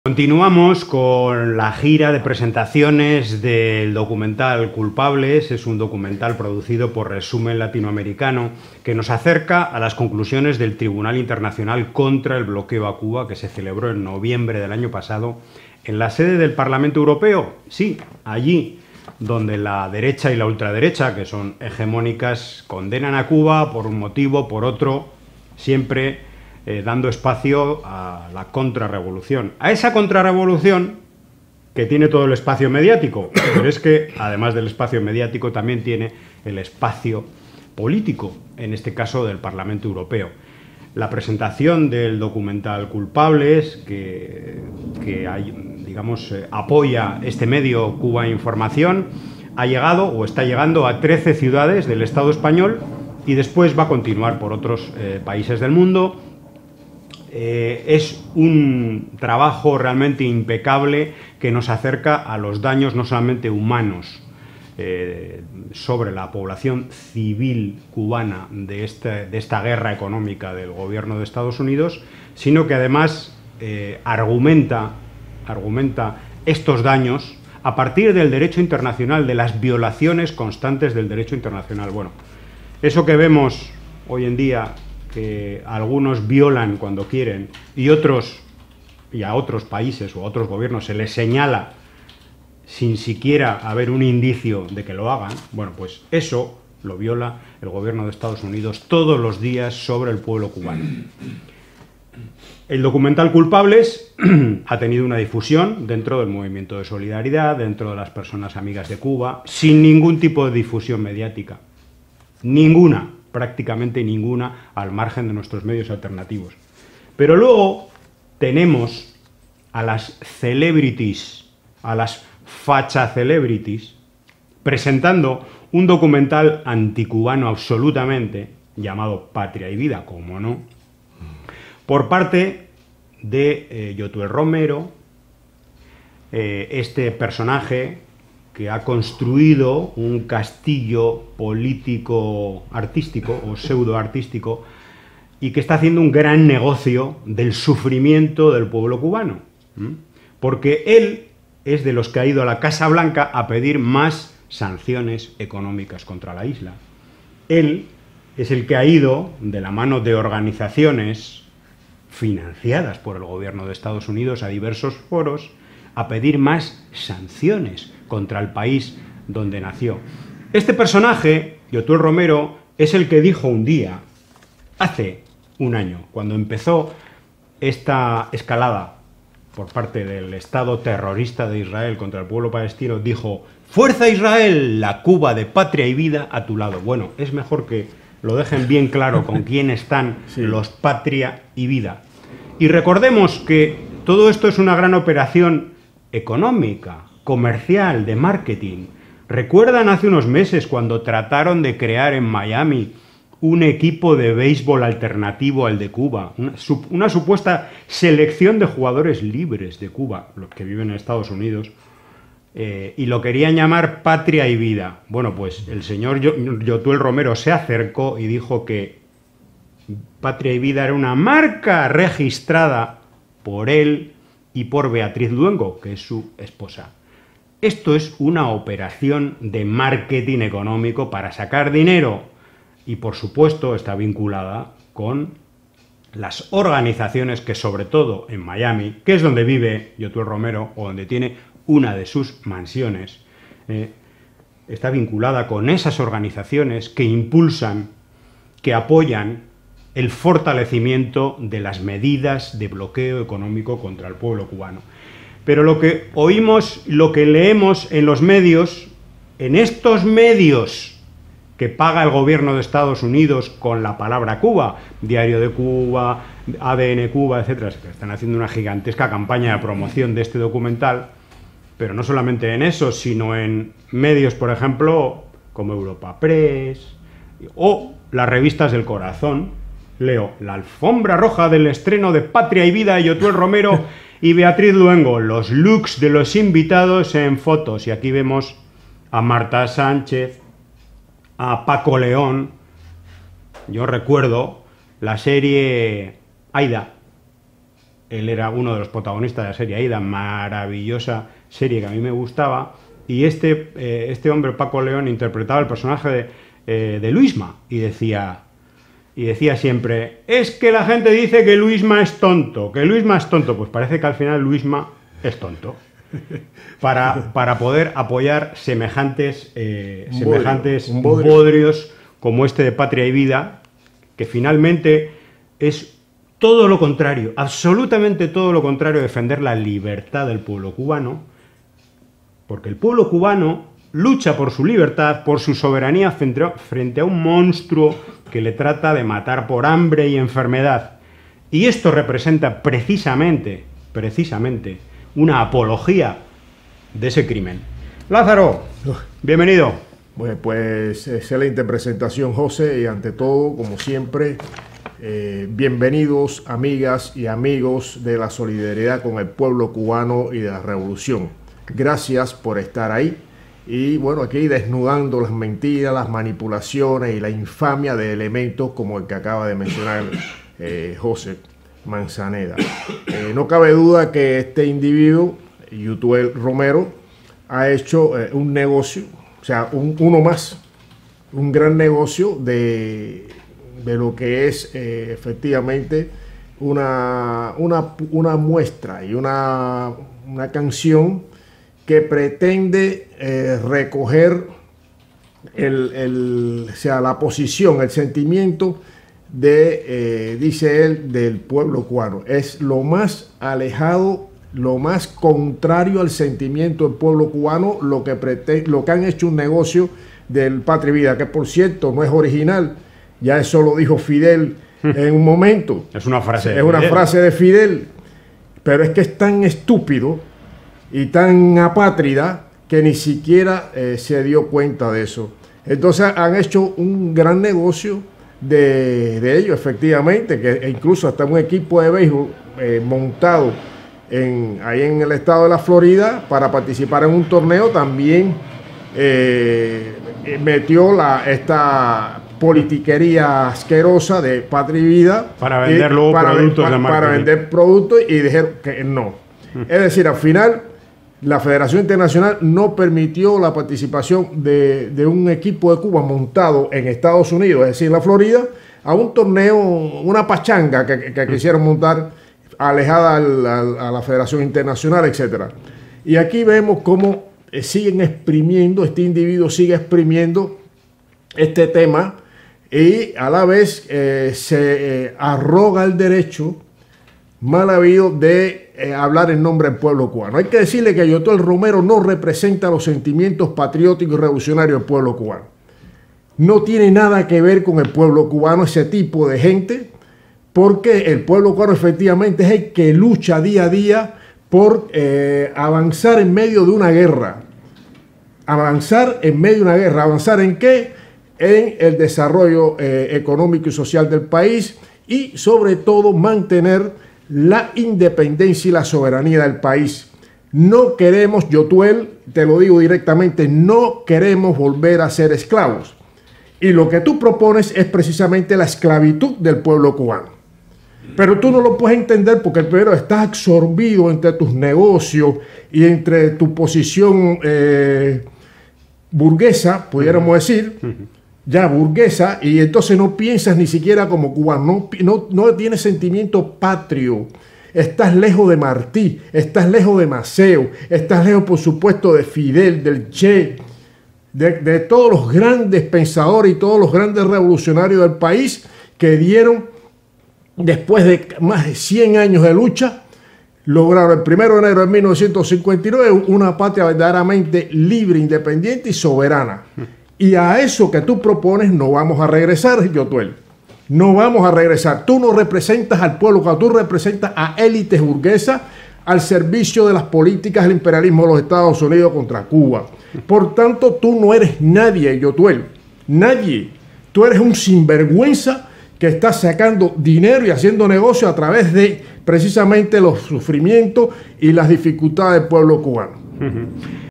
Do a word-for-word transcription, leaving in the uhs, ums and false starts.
Continuamos con la gira de presentaciones del documental Culpables. Es un documental producido por Resumen Latinoamericano que nos acerca a las conclusiones del Tribunal Internacional contra el Bloqueo a Cuba, que se celebró en noviembre del año pasado en la sede del Parlamento Europeo. Sí, allí donde la derecha y la ultraderecha, que son hegemónicas, condenan a Cuba por un motivo, por otro, siempre Eh, dando espacio a la contrarrevolución. A esa contrarrevolución que tiene todo el espacio mediático, pero es que además del espacio mediático también tiene el espacio político, en este caso del Parlamento Europeo. La presentación del documental Culpables, que, que hay, digamos, eh, apoya este medio Cuba Información, ha llegado o está llegando a trece ciudades del Estado español y después va a continuar por otros eh, países del mundo. Eh, es un trabajo realmente impecable que nos acerca a los daños no solamente humanos eh, sobre la población civil cubana de, este, de esta guerra económica del gobierno de Estados Unidos, sino que además eh, argumenta, argumenta estos daños a partir del derecho internacional, de las violaciones constantes del derecho internacional. Bueno, eso que vemos hoy en día, que algunos violan cuando quieren y otros y a otros países o a otros gobiernos se les señala sin siquiera haber un indicio de que lo hagan, bueno, pues eso lo viola el gobierno de Estados Unidos todos los días sobre el pueblo cubano. El documental Culpables ha tenido una difusión dentro del movimiento de solidaridad, dentro de las personas amigas de Cuba, sin ningún tipo de difusión mediática, ninguna, prácticamente ninguna, al margen de nuestros medios alternativos. Pero luego tenemos a las celebrities, a las facha celebrities, presentando un documental anticubano absolutamente, llamado Patria y Vida, como no, por parte de eh, Yotuel Romero, eh, este personaje que ha construido un castillo político-artístico o pseudo-artístico y que está haciendo un gran negocio del sufrimiento del pueblo cubano. ¿Mm? Porque él es de los que ha ido a la Casa Blanca a pedir más sanciones económicas contra la isla. Él es el que ha ido de la mano de organizaciones financiadas por el gobierno de Estados Unidos a diversos foros a pedir más sanciones contra el país donde nació. Este personaje, Yotuel Romero, es el que dijo un día, hace un año, cuando empezó esta escalada por parte del Estado terrorista de Israel contra el pueblo palestino, dijo: ¡Fuerza Israel, la Cuba de Patria y Vida a tu lado! Bueno, es mejor que lo dejen bien claro con quién están sí. los Patria y Vida. Y recordemos que todo esto es una gran operación económica, comercial, de marketing. ¿Recuerdan hace unos meses cuando trataron de crear en Miami un equipo de béisbol alternativo al de Cuba? Una, una supuesta selección de jugadores libres de Cuba, los que viven en Estados Unidos, eh, y lo querían llamar Patria y Vida. Bueno, pues el señor Yotuel Romero se acercó y dijo que Patria y Vida era una marca registrada por él y por Beatriz Luengo, que es su esposa. Esto es una operación de marketing económico para sacar dinero y, por supuesto, está vinculada con las organizaciones que, sobre todo en Miami, que es donde vive Yotuel Romero o donde tiene una de sus mansiones, eh, está vinculada con esas organizaciones que impulsan, que apoyan el fortalecimiento de las medidas de bloqueo económico contra el pueblo cubano. Pero lo que oímos, lo que leemos en los medios, en estos medios que paga el gobierno de Estados Unidos con la palabra Cuba, Diario de Cuba, A D N Cuba, etcétera, que están haciendo una gigantesca campaña de promoción de este documental, pero no solamente en eso, sino en medios, por ejemplo, como Europa Press o las revistas del corazón. Leo: la alfombra roja del estreno de Patria y Vida de Yotuel Romero y Beatriz Luengo, los looks de los invitados en fotos. Y aquí vemos a Marta Sánchez, a Paco León. Yo recuerdo la serie Aida, él era uno de los protagonistas de la serie Aída, maravillosa serie que a mí me gustaba, y este, eh, este hombre, Paco León, interpretaba el personaje de, eh, de Luisma, y decía, y decía siempre, es que la gente dice que Luisma es tonto, que Luisma es tonto, pues parece que al final Luisma es tonto. Para, para poder apoyar semejantes, eh, un semejantes bodrio, un bodrio. bodrios como este de Patria y Vida, que finalmente es todo lo contrario, absolutamente todo lo contrario a defender la libertad del pueblo cubano, porque el pueblo cubano lucha por su libertad, por su soberanía frente a, frente a un monstruo que le trata de matar por hambre y enfermedad. Y esto representa precisamente, precisamente, una apología de ese crimen. Lázaro, bienvenido. Bueno, pues excelente presentación, José, y ante todo, como siempre, eh, bienvenidos amigas y amigos de la solidaridad con el pueblo cubano y de la revolución. Gracias por estar ahí y bueno, aquí desnudando las mentiras, las manipulaciones y la infamia de elementos como el que acaba de mencionar eh, José Manzaneda. Eh, no cabe duda que este individuo, Yutuel Romero, ha hecho eh, un negocio, o sea, un, uno más, un gran negocio de, de lo que es eh, efectivamente una, una, una muestra y una, una canción que pretende eh, recoger el, el, o sea, la posición, el sentimiento de, eh, dice él, del pueblo cubano. Es lo más alejado, lo más contrario al sentimiento del pueblo cubano, lo que, pretende, lo que han hecho un negocio del Patria y Vida, que por cierto no es original, ya eso lo dijo Fidel en un momento. Es una frase. Es una frase de Fidel, pero es que es tan estúpido y tan apátrida que ni siquiera eh, se dio cuenta de eso. Entonces han hecho un gran negocio de, de ello, efectivamente, que incluso hasta un equipo de béisbol eh, montado en, ahí en el estado de la Florida para participar en un torneo también eh, metió la, esta politiquería asquerosa de Patria y Vida para vender luego para, productos para, de para vender productos y dijeron que no. Es decir, al final la Federación Internacional no permitió la participación de, de un equipo de Cuba montado en Estados Unidos, es decir, en la Florida, a un torneo, una pachanga que, que quisieron montar alejada al, al, a la Federación Internacional, etcétera. Y aquí vemos cómo eh, siguen exprimiendo, este individuo sigue exprimiendo este tema y a la vez eh, se eh, arroga el derecho mal habido de eh, hablar en nombre del pueblo cubano. Hay que decirle que Yutuel Romero no representa los sentimientos patrióticos y revolucionarios del pueblo cubano. No tiene nada que ver con el pueblo cubano, ese tipo de gente, porque el pueblo cubano efectivamente es el que lucha día a día por eh, avanzar en medio de una guerra. Avanzar en medio de una guerra. ¿Avanzar en qué? En el desarrollo eh, económico y social del país y sobre todo mantener la independencia y la soberanía del país. No queremos, Yutuel, te lo digo directamente, no queremos volver a ser esclavos. Y lo que tú propones es precisamente la esclavitud del pueblo cubano. Pero tú no lo puedes entender porque primero estás absorbido entre tus negocios y entre tu posición eh, burguesa, pudiéramos decir, ya burguesa, y entonces no piensas ni siquiera como cubano, no, no, no tienes sentimiento patrio, estás lejos de Martí, estás lejos de Maceo, estás lejos por supuesto de Fidel, del Che, de, de todos los grandes pensadores y todos los grandes revolucionarios del país que dieron, después de más de cien años de lucha, lograron el primero de enero de mil novecientos cincuenta y nueve una patria verdaderamente libre, independiente y soberana. Y a eso que tú propones no vamos a regresar, Yutuel. No vamos a regresar. Tú no representas al pueblo, tú representas a élites burguesas al servicio de las políticas del imperialismo de los Estados Unidos contra Cuba. Por tanto, tú no eres nadie, Yutuel. Nadie. Tú eres un sinvergüenza que está sacando dinero y haciendo negocio a través de precisamente los sufrimientos y las dificultades del pueblo cubano.